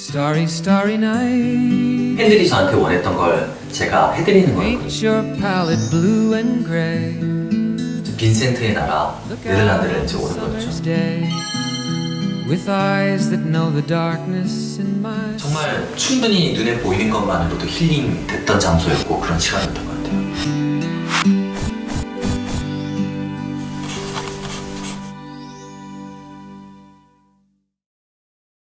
Starry, starry night. 팬들이 저한테 원했던 걸 제가 해드리는 거예요. Paint your palette blue and gray. 빈센트의 나라 네덜란드를 이제 오는 거죠. Summer's day, with eyes that know the darkness in my 정말 충분히 눈에 보이는 것만으로도 힐링 됐던 장소였고 그런 시간이었던 것 같아요.